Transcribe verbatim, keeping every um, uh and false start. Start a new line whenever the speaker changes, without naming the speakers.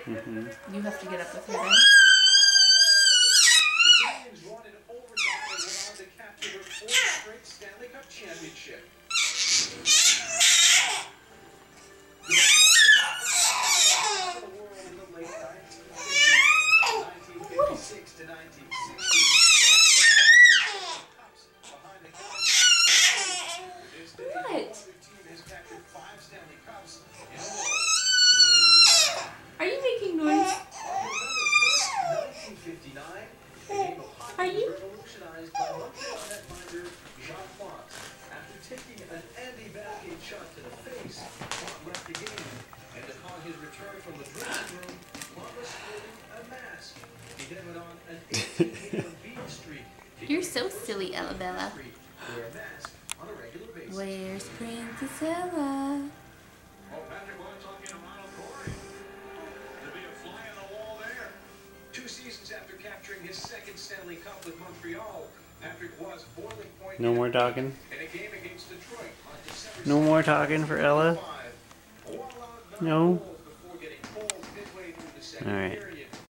Mm-hmm. You have to get up with her then.
The Canadians won in overtime and went on to capture their fourth straight Stanley Cup championship. nineteen fifty-six to nineteen sixty.
What? Are you making noise? Are you?
After taking an anti-Batgate shot to the face, Pont left the game, and upon his return from the dressing room, Pont was sporting a mask. He then went on an eighteen-game beat streak.
You're so silly, Ellabella.
Wear a mask on a regular basis.
Where's Princess Ella?
Oh, Patrick wants on in a model Corey. There'll be a fly on the wall there. Two seasons after capturing his second Stanley Cup with Montreal, Patrick was boiling point.
No more talking.
In a game against Detroit on December
No more talking for Ella. No.
All right.